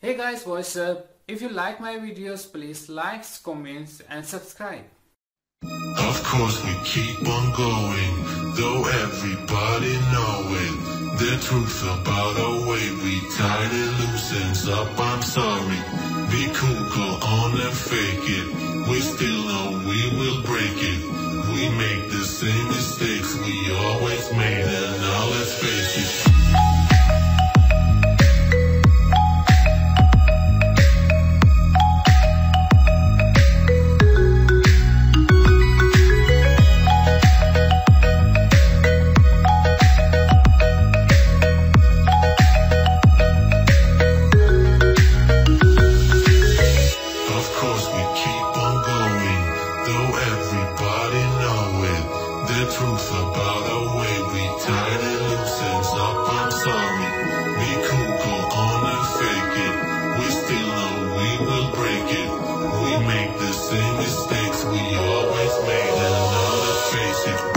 Hey guys, what's up? If you like my videos, please like, comment and subscribe. Of course we keep on going, though everybody know it. The truth about our way, we tied it loose ends up, I'm sorry. Be cool, go on and fake it. We still know we will break it. We make the same mistakes we always made, and now let's face it. The truth about our way, we tied it loose ends up, I'm sorry. Be cool, go on and fake it. We still know we will break it. We make the same mistakes we always made, and now let's face it.